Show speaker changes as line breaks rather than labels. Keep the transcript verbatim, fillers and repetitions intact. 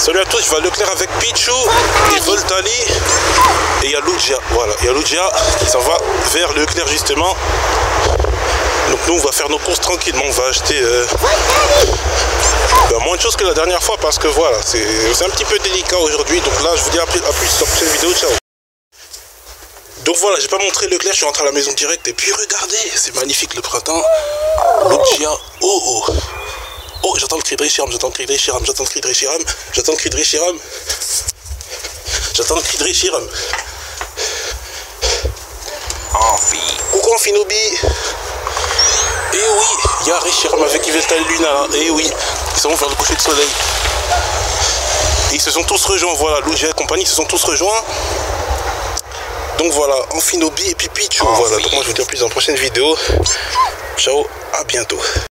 Salut à tous, je vais à Leclerc avec Pichou et Voltali. Et il y a Lugia, voilà, il y a Lugia qui s'en va vers Leclerc justement. Donc nous on va faire nos courses tranquillement, on va acheter euh, ben, moins de choses que la dernière fois parce que voilà, c'est un petit peu délicat aujourd'hui. Donc là je vous dis à plus, à plus sur la prochaine vidéo, ciao. Donc voilà, j'ai pas montré Leclerc, je suis rentré à la maison direct et puis regardez, c'est magnifique le printemps. Lugia, oh oh. Oh, j'entends le cri de Richiram, j'entends le cri de Richiram, j'entends le cri de Richiram, j'entends le cri de Richiram. J'entends le cri de Richiram.
Amphi.
Coucou Amphinobi. Et oui, il y a Richiram avec Yveltal Luna là. Et oui, ils sont vers le coucher de soleil. Et ils se sont tous rejoints, voilà, Lugia et compagnie, ils se sont tous rejoints. Donc voilà, Amphinobi et puis Pichou. Voilà, donc moi je vous dis en plus dans la prochaine vidéo. Ciao, à bientôt.